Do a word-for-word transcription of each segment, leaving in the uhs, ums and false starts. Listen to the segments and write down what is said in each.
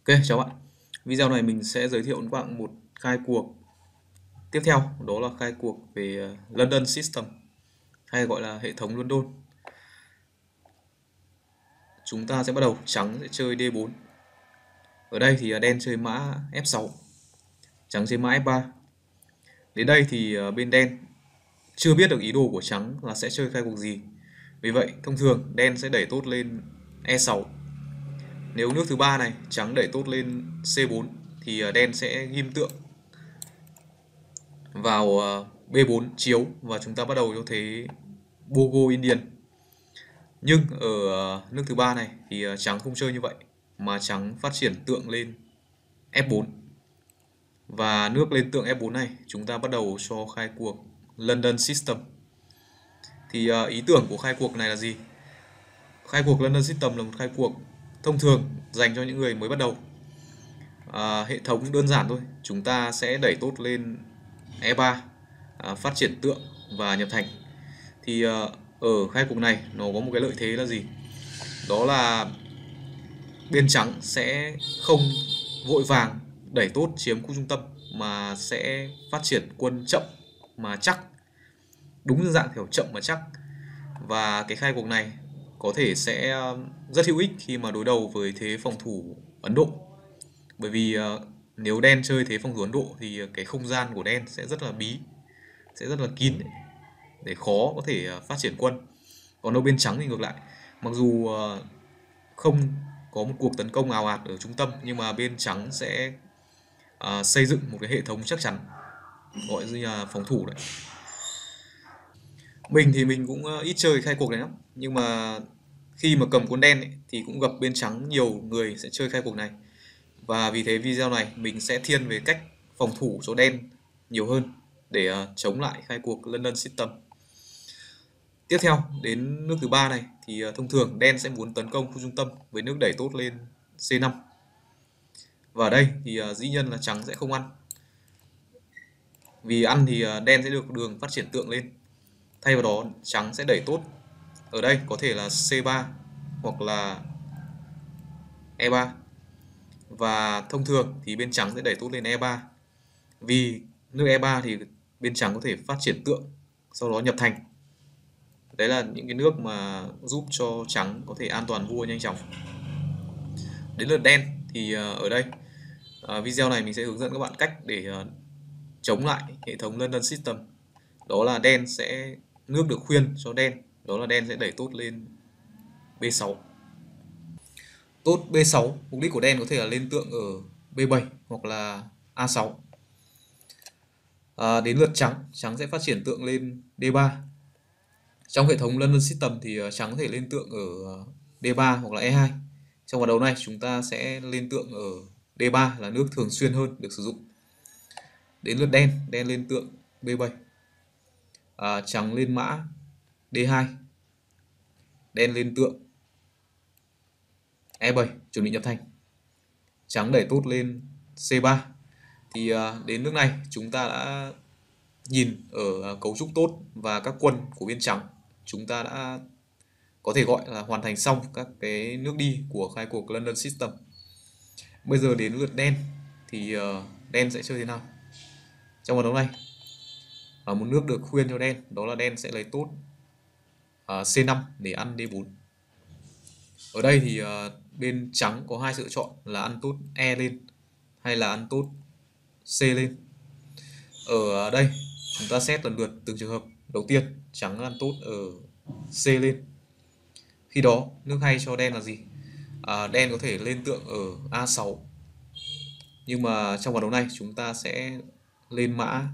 Ok, chào bạn. Video này mình sẽ giới thiệu với các bạn một khai cuộc tiếp theo, đó là khai cuộc về ờ, London System hay gọi là hệ thống London. Chúng ta sẽ bắt đầu, trắng sẽ chơi đê bốn. Ở đây thì ờ, đen chơi mã ép sáu, trắng chơi mã ép ba. Đến đây thì ờ, bên đen chưa biết được ý đồ của trắng là sẽ chơi khai cuộc gì. Vì vậy, thông thường đen sẽ đẩy tốt lên e sáu. Nếu nước thứ ba này trắng đẩy tốt lên xê bốn thì ờ, đen sẽ ghim tượng vào ờ, bê bốn chiếu và chúng ta bắt đầu cho thế Bogo Indian. Nhưng ở ờ, nước thứ ba này thì ờ, trắng không chơi như vậy mà trắng phát triển tượng lên ép bốn. Và nước lên tượng ép bốn này chúng ta bắt đầu cho khai cuộc London System. Thì ờ, ý tưởng của khai cuộc này là gì? Khai cuộc London System là một khai cuộc thông thường dành cho những người mới bắt đầu. À, hệ thống đơn giản thôi, chúng ta sẽ đẩy tốt lên e ba, à, phát triển tượng và nhập thành. Thì ờ, ở khai cuộc này nó có một cái lợi thế là gì? Đó là bên trắng sẽ không vội vàng đẩy tốt chiếm khu trung tâm mà sẽ phát triển quân chậm mà chắc, đúng như dạng kiểu chậm mà chắc. Và cái khai cuộc này có thể sẽ rất hữu ích khi mà đối đầu với thế phòng thủ Ấn Độ, bởi vì ờ, nếu đen chơi thế phòng thủ Ấn Độ thì cái không gian của đen sẽ rất là bí, sẽ rất là kín để khó có thể ờ, phát triển quân. Còn đâu bên trắng thì ngược lại, mặc dù ờ, không có một cuộc tấn công ào ạt ở trung tâm nhưng mà bên trắng sẽ à, xây dựng một cái hệ thống chắc chắn, gọi như là phòng thủ đấy. Mình thì mình cũng ờ, ít chơi khai cuộc này lắm, nhưng mà khi mà cầm cuốn đen ấy, thì cũng gặp bên trắng nhiều người sẽ chơi khai cuộc này, và vì thế video này mình sẽ thiên về cách phòng thủ cho đen nhiều hơn để ờ, chống lại khai cuộc London System. Tiếp theo đến nước thứ ba này thì ờ, thông thường đen sẽ muốn tấn công khu trung tâm với nước đẩy tốt lên xê năm. Và ở đây thì uh, dĩ nhiên là trắng sẽ không ăn. Vì ăn thì uh, đen sẽ được đường phát triển tượng lên. Thay vào đó trắng sẽ đẩy tốt. Ở đây có thể là xê ba hoặc là e ba. Và thông thường thì bên trắng sẽ đẩy tốt lên e ba. Vì nước e ba thì bên trắng có thể phát triển tượng, sau đó nhập thành. Đấy là những cái nước mà giúp cho trắng có thể an toàn vua nhanh chóng. Đến lượt đen thì uh, ở đây uh, video này mình sẽ hướng dẫn các bạn cách để uh, chống lại hệ thống London System. Đó là đen sẽ nước được khuyên cho đen, đó là đen sẽ đẩy tốt lên bê sáu. Tốt bê sáu, mục đích của đen có thể là lên tượng ở bê bảy hoặc là a sáu. À, đến lượt trắng, trắng sẽ phát triển tượng lên đê ba. Trong hệ thống London System thì trắng có thể lên tượng ở đê ba hoặc là e hai. Trong ván đấu này chúng ta sẽ lên tượng ở đê ba là nước thường xuyên hơn được sử dụng. Đến lượt đen, đen lên tượng bê bảy. À, trắng lên mã đê hai, đen lên tượng e bảy chuẩn bị nhập thành, trắng đẩy tốt lên xê ba. Thì à, đến nước này chúng ta đã nhìn ở cấu trúc tốt và các quân của bên trắng, chúng ta đã có thể gọi là hoàn thành xong các cái nước đi của khai cuộc London System. Bây giờ đến lượt đen thì uh, đen sẽ chơi thế nào? Trong ván đấu này ở một nước được khuyên cho đen, đó là đen sẽ lấy tốt uh, xê năm để ăn đê bốn. Ở đây thì uh, bên trắng có hai sự lựa chọn là ăn tốt E lên hay là ăn tốt C lên. Ở đây chúng ta xét lần lượt từng trường hợp. Đầu tiên trắng ăn tốt ở C lên. Khi đó nước hay cho đen là gì? À, đen có thể lên tượng ở a sáu. Nhưng mà trong ván đấu này chúng ta sẽ lên mã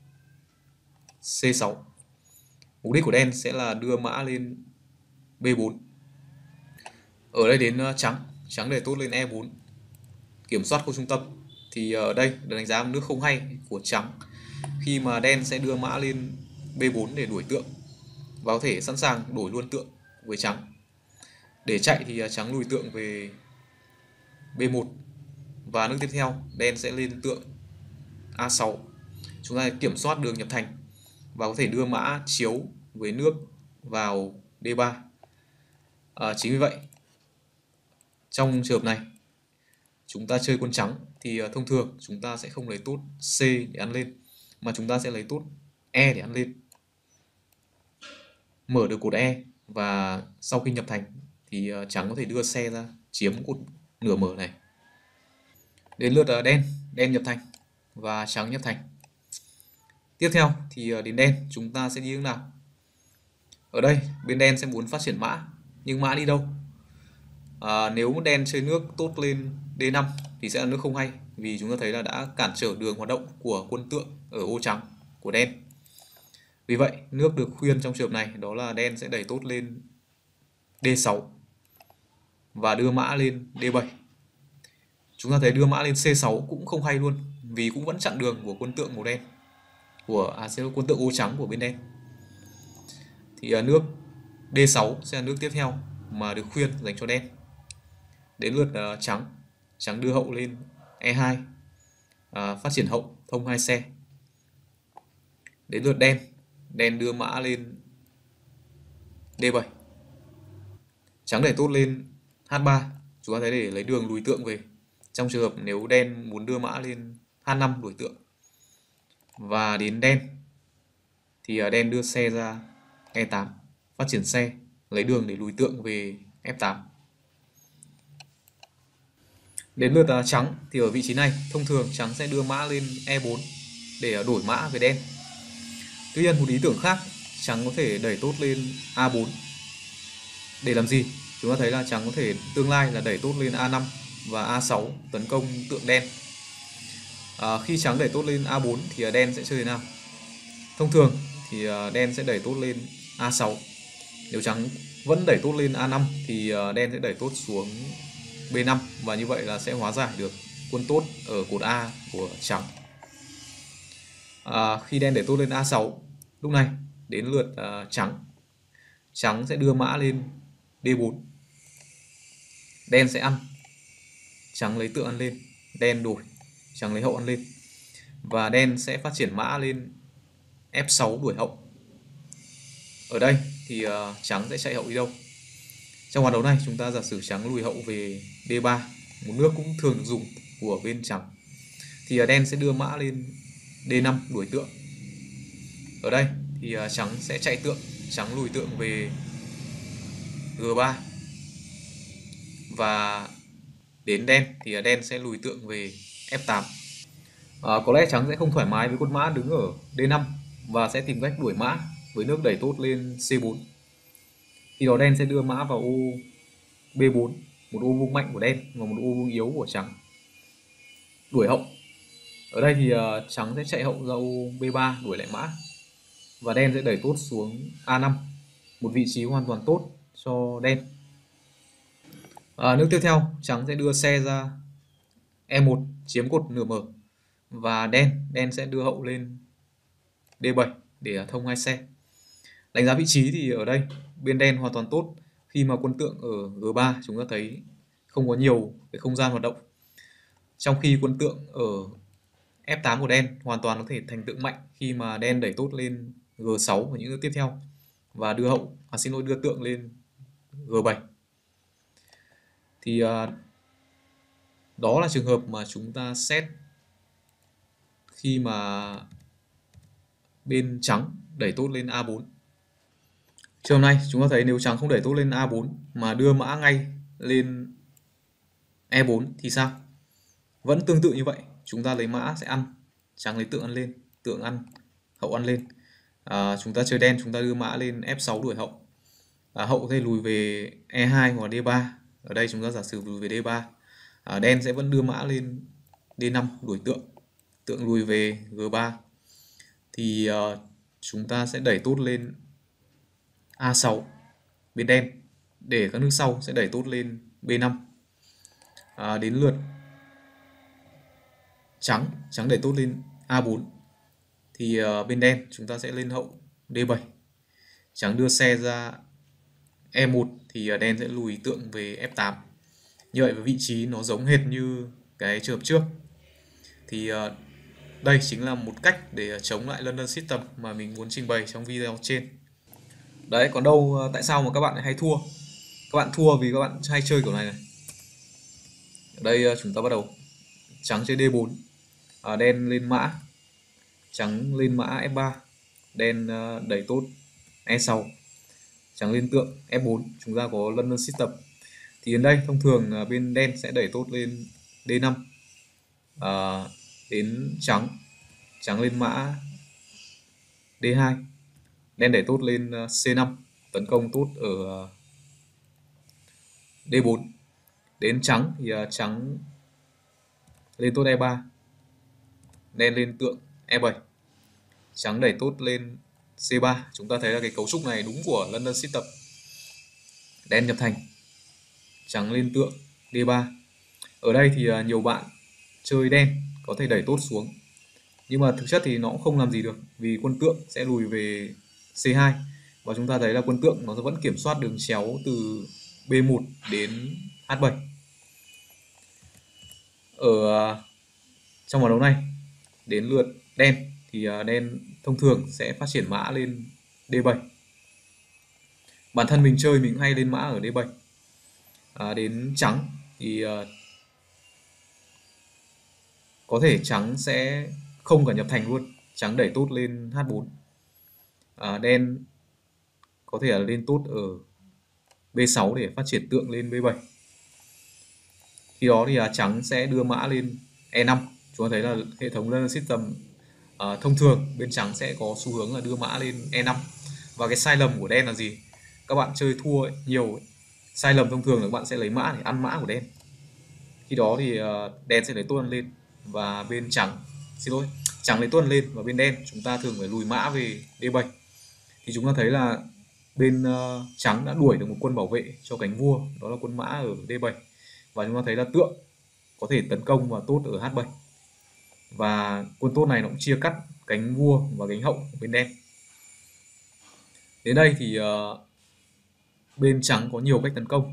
xê sáu. Mục đích của đen sẽ là đưa mã lên bê bốn. Ở đây đến uh, trắng, trắng để tốt lên e bốn, kiểm soát khu trung tâm. Thì ở đây được đánh giá một nước không hay của trắng, khi mà đen sẽ đưa mã lên bê bốn để đuổi tượng và có thể sẵn sàng đổi luôn tượng với trắng. Để chạy thì trắng lùi tượng về bê một, và nước tiếp theo đen sẽ lên tượng a sáu. Chúng ta kiểm soát đường nhập thành và có thể đưa mã chiếu với nước vào đê ba. À, chính vì vậy trong trường hợp này chúng ta chơi quân trắng thì thông thường chúng ta sẽ không lấy tốt C để ăn lên, mà chúng ta sẽ lấy tốt E để ăn lên, mở được cột E, và sau khi nhập thành thì trắng có thể đưa xe ra chiếm cột nửa mở này. Đến lượt đen, đen nhập thành và trắng nhập thành. Tiếp theo thì đến đen, chúng ta sẽ đi hướng nào? Ở đây bên đen sẽ muốn phát triển mã, nhưng mã đi đâu? À, nếu đen chơi nước tốt lên D năm thì sẽ là nước không hay, vì chúng ta thấy là đã cản trở đường hoạt động của quân tượng ở ô trắng của đen. Vì vậy nước được khuyên trong trường hợp này đó là đen sẽ đẩy tốt lên D sáu và đưa mã lên D bảy. Chúng ta thấy đưa mã lên C sáu cũng không hay luôn, vì cũng vẫn chặn đường của quân tượng màu đen, của à, quân tượng ô trắng của bên đen. Thì uh, nước D sáu sẽ là nước tiếp theo mà được khuyên dành cho đen. Đến lượt uh, trắng, trắng đưa hậu lên E hai, uh, phát triển hậu thông hai xe. Đến lượt đen, đen đưa mã lên D bảy, trắng đẩy tốt lên H ba, chúng ta thấy để lấy đường lùi tượng về trong trường hợp nếu đen muốn đưa mã lên H năm đuổi tượng. Và đến đen thì uh, đen đưa xe ra E tám, phát triển xe, lấy đường để lùi tượng về F tám. Đến lượt uh, trắng thì ở vị trí này thông thường trắng sẽ đưa mã lên E bốn để uh, đổi mã về đen. Tuy nhiên một ý tưởng khác, trắng có thể đẩy tốt lên A bốn. Để làm gì? Chúng ta thấy là trắng có thể tương lai là đẩy tốt lên A năm và A sáu tấn công tượng đen. À, khi trắng đẩy tốt lên A bốn thì đen sẽ chơi thế nào? Thông thường thì đen sẽ đẩy tốt lên A sáu. Nếu trắng vẫn đẩy tốt lên A năm thì đen sẽ đẩy tốt xuống B năm, và như vậy là sẽ hóa giải được quân tốt ở cột A của trắng. À, khi đen đẩy tốt lên A sáu, lúc này đến lượt uh, trắng. Trắng sẽ đưa mã lên D bốn. Đen sẽ ăn, trắng lấy tượng ăn lên, đen đổi, trắng lấy hậu ăn lên, và đen sẽ phát triển mã lên F sáu đuổi hậu. Ở đây thì uh, trắng sẽ chạy hậu đi đâu? Trong hoạt đấu này chúng ta giả sử trắng lùi hậu về D ba, một nước cũng thường được dùng của bên trắng, thì uh, đen sẽ đưa mã lên D năm đuổi tượng. Ở đây thì uh, trắng sẽ chạy tượng, trắng lùi tượng về G ba, và đến đen thì đen sẽ lùi tượng về F tám. À, có lẽ trắng sẽ không thoải mái với con mã đứng ở D năm và sẽ tìm cách đuổi mã với nước đẩy tốt lên C bốn. Khi đó đen sẽ đưa mã vào ô B bốn, một ô vuông mạnh của đen và một ô vuông yếu của trắng, đuổi hậu. Ở đây thì uh, trắng sẽ chạy hậu ra ô B ba đuổi lại mã, và đen sẽ đẩy tốt xuống A năm, một vị trí hoàn toàn tốt cho đen. À, nước tiếp theo trắng sẽ đưa xe ra E một chiếm cột nửa mở, và đen đen sẽ đưa hậu lên D bảy để thông hai xe. Đánh giá vị trí thì ở đây bên đen hoàn toàn tốt, khi mà quân tượng ở G ba chúng ta thấy không có nhiều cái không gian hoạt động, trong khi quân tượng ở F tám của đen hoàn toàn có thể thành tượng mạnh khi mà đen đẩy tốt lên G sáu và những nước tiếp theo và đưa hậu à, xin lỗi đưa tượng lên G bảy. Thì uh, đó là trường hợp mà chúng ta xét khi mà bên trắng đẩy tốt lên A bốn. Trường này chúng ta thấy nếu trắng không đẩy tốt lên A bốn mà đưa mã ngay lên E bốn thì sao? Vẫn tương tự như vậy, chúng ta lấy mã sẽ ăn, trắng lấy tượng ăn lên, tượng ăn, hậu ăn lên. À, chúng ta chơi đen, chúng ta đưa mã lên F sáu đuổi hậu. À, hậu có thể lùi về E hai hoặc D ba. Ở đây chúng ta giả sử lùi về D ba. À, đen sẽ vẫn đưa mã lên D năm đuổi tượng, tượng lùi về G ba. Thì uh, chúng ta sẽ đẩy tốt lên A sáu bên đen, để các nước sau sẽ đẩy tốt lên B năm. À, đến lượt trắng, trắng đẩy tốt lên A bốn, thì uh, bên đen chúng ta sẽ lên hậu D bảy, trắng đưa xe ra E một thì uh, đen sẽ lùi tượng về F tám. Như vậy với vị trí nó giống hệt như cái trường hợp trước. Thì uh, đây chính là một cách để chống lại London System mà mình muốn trình bày trong video trên. Đấy, còn đâu tại sao mà các bạn hay thua? Các bạn thua vì các bạn hay chơi kiểu này này. Ở đây chúng ta bắt đầu trắng chơi đê bốn, à, đen lên mã, trắng lên mã ép ba, đen đẩy tốt e sáu, trắng lên tượng ép bốn, chúng ta có London System. Thì đến đây thông thường bên đen sẽ đẩy tốt lên đê năm, à, đến trắng, trắng lên mã đê hai, đen đẩy tốt lên xê năm, tấn công tốt ở đê bốn. Đến trắng thì trắng lên tốt e ba, đen lên tượng e bảy, trắng đẩy tốt lên xê ba. Chúng ta thấy là cái cấu trúc này đúng của London System. Đen nhập thành, trắng lên tượng đê ba. Ở đây thì nhiều bạn chơi đen có thể đẩy tốt xuống, nhưng mà thực chất thì nó cũng không làm gì được, vì quân tượng sẽ lùi về xê hai, và chúng ta thấy là quân tượng nó vẫn kiểm soát đường chéo từ bê một đến hát bảy. Ở trong ván đấu này, đến lượt đen thì đen thông thường sẽ phát triển mã lên đê bảy. Bản thân mình chơi mình hay lên mã ở đê bảy. À, đến trắng thì uh, có thể trắng sẽ không cả nhập thành luôn, trắng đẩy tốt lên hát bốn, à, đen có thể là lên tốt ở bê sáu để phát triển tượng lên bê bảy. Khi đó thì uh, trắng sẽ đưa mã lên e năm. Chúng ta thấy là hệ thống London System uh, thông thường bên trắng sẽ có xu hướng là đưa mã lên e năm. Và cái sai lầm của đen là gì? Các bạn chơi thua ấy, nhiều ấy. Sai lầm thông thường là các bạn sẽ lấy mã để ăn mã của đen. Khi đó thì uh, đen sẽ lấy tuôn lên, và bên trắng xin lỗi trắng lấy tuôn lên, và bên đen chúng ta thường phải lùi mã về đê bảy. Thì chúng ta thấy là bên uh, trắng đã đuổi được một quân bảo vệ cho cánh vua, đó là quân mã ở đê bảy, và chúng ta thấy là tượng có thể tấn công và tốt ở hát bảy, và quân tốt này nó cũng chia cắt cánh vua và cánh hậu của bên đen. Đến đây thì uh, bên trắng có nhiều cách tấn công.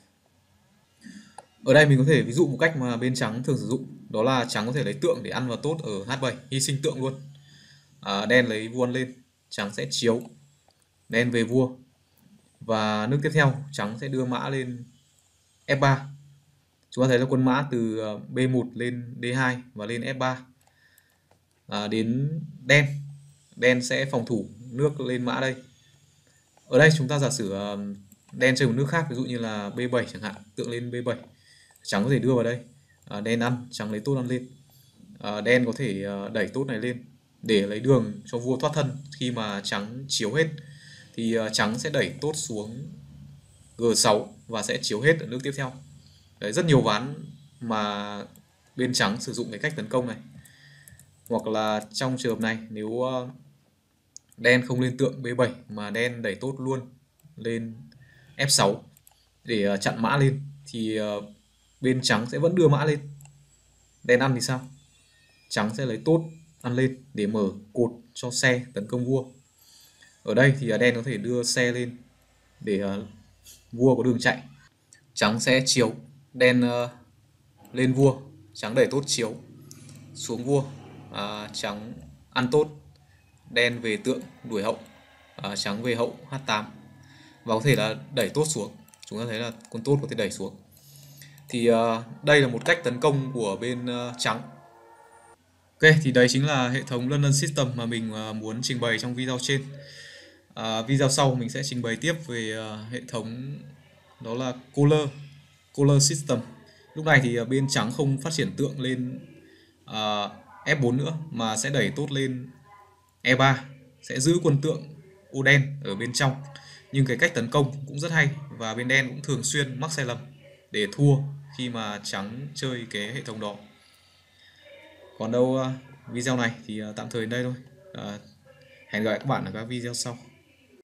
Ở đây mình có thể ví dụ một cách mà bên trắng thường sử dụng, đó là trắng có thể lấy tượng để ăn vào tốt ở hát bảy, hy sinh tượng luôn. À, đen lấy vua lên, trắng sẽ chiếu, đen về vua, và nước tiếp theo trắng sẽ đưa mã lên ép ba. Chúng ta thấy là quân mã từ bê một lên đê hai và lên ép ba. À, đến đen, đen sẽ phòng thủ nước lên mã đây. Ở đây chúng ta giả sử đen chơi một nước khác, ví dụ như là bê bảy chẳng hạn, tượng lên bê bảy, trắng có thể đưa vào đây, à, đen ăn, trắng lấy tốt ăn lên, à, đen có thể đẩy tốt này lên để lấy đường cho vua thoát thân. Khi mà trắng chiếu hết thì uh, trắng sẽ đẩy tốt xuống giê sáu và sẽ chiếu hết ở nước tiếp theo. Đấy, rất nhiều ván mà bên trắng sử dụng cái cách tấn công này. Hoặc là trong trường hợp này, nếu uh, đen không lên tượng bê bảy mà đen đẩy tốt luôn lên ép sáu để uh, chặn mã lên, thì uh, bên trắng sẽ vẫn đưa mã lên. Đen ăn thì sao? Trắng sẽ lấy tốt ăn lên để mở cột cho xe tấn công vua. Ở đây thì đen có thể đưa xe lên để uh, vua có đường chạy. Trắng sẽ chiếu, đen uh, lên vua, trắng đẩy tốt chiếu xuống vua, uh, trắng ăn tốt, đen về tượng đuổi hậu, uh, trắng về hậu hát tám, và có thể là đẩy tốt xuống. Chúng ta thấy là con tốt có thể đẩy xuống. Thì uh, đây là một cách tấn công của bên uh, trắng. Ok, thì đấy chính là hệ thống London System mà mình uh, muốn trình bày trong video trên. Uh, video sau mình sẽ trình bày tiếp về uh, hệ thống đó là Color, Color System. Lúc này thì uh, bên trắng không phát triển tượng lên uh, ép bốn nữa, mà sẽ đẩy tốt lên e ba, sẽ giữ quân tượng ô đen ở bên trong. Nhưng cái cách tấn công cũng rất hay, và bên đen cũng thường xuyên mắc sai lầm để thua khi mà trắng chơi cái hệ thống đó. Còn đâu uh, video này thì uh, tạm thời đến đây thôi. Uh, hẹn gặp lại các bạn ở các video sau.